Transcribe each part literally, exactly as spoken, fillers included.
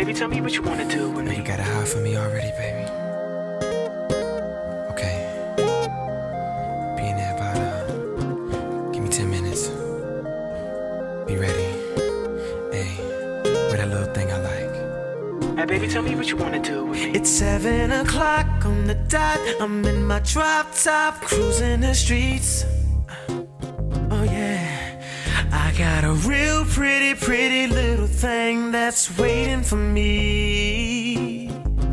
baby, tell me what you wanna do with me. You got a high for me already, baby. Okay. Be in there about, uh, give me ten minutes. Be ready. Hey, with that little thing I like. Hey, baby, tell me what you wanna do with me. It's seven o'clock on the dot. I'm in my drop top, cruising the streets. Oh yeah. I got a real pretty, pretty little thing that's waiting for me.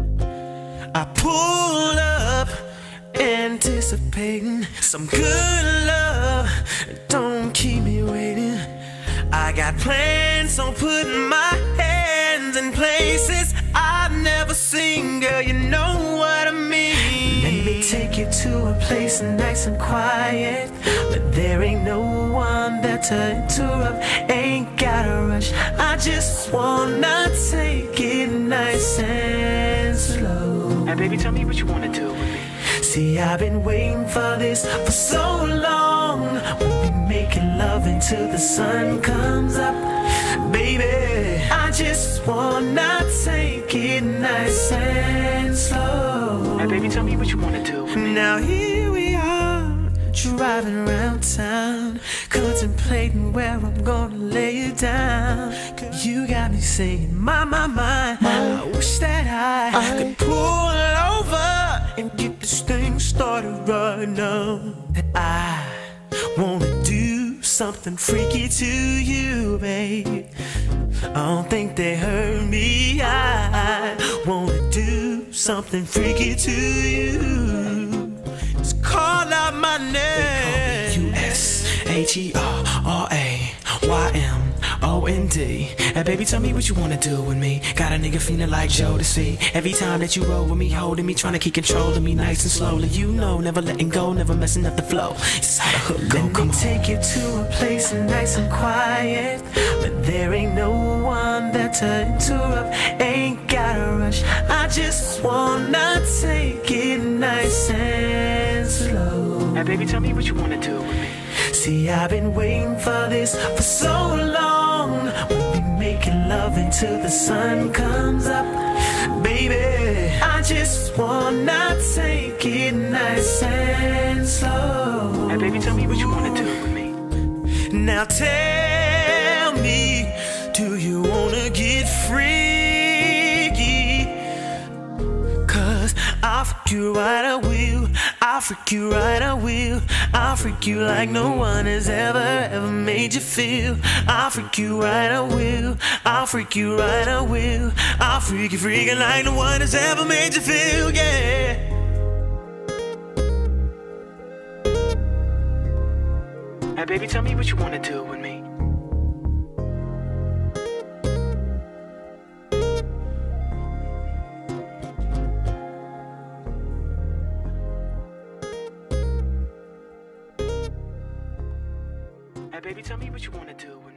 I pull up, anticipating some good love. Don't keep me waiting. I got plans on putting my hands in places I've never seen, girl, you know what I mean. Let me take you to a place nice and quiet, but there ain't no one there to interrupt. Ain't gotta rush, I just wanna take it nice and slow. Hey, baby, tell me what you wanna do with me. See, I've been waiting for this for so long. We'll be making love until the sun comes up. Baby, I just wanna take it nice and slow. Hey, baby, tell me what you wanna do with me. Now here we are, driving around town, contemplating where I'm gonna lay you down. Cause you got me saying, my, my, my, I wish that I, I could pull over and get this thing started right now. I wanna do something freaky to you, babe. I don't think they heard me. I wanna do something freaky to you. Just call out my name. U S H E R R A Y M O N D. Hey, baby, tell me what you wanna do with me. Got a nigga feeling like Joe to see. Every time that you roll with me, holding me, trying to keep control of me nice and slowly. You know, never letting go, never messing up the flow. This is how the hook go. Let Come me on. take you to a place nice and quiet, but there ain't no one there to interrupt. Ain't gotta rush, I just wanna take it nice and slow. Hey, baby, tell me what you wanna do with me. See, I've been waiting for this for so long. We'll be making love until the sun comes up. Baby, I just wanna take it nice and slow. Hey, baby, tell me what you wanna do with me. Now tell me, do you wanna get freaky? Cause I'll freak you right, I will. I'll freak you right, I will. I'll freak you like no one has ever, ever made you feel. I'll freak you right, I will. I'll freak you right, I will. I'll freak you freaking like no one has ever made you feel, yeah. Hey, baby, tell me what you wanna do with me. Hey, baby, tell me what you wanna do with me.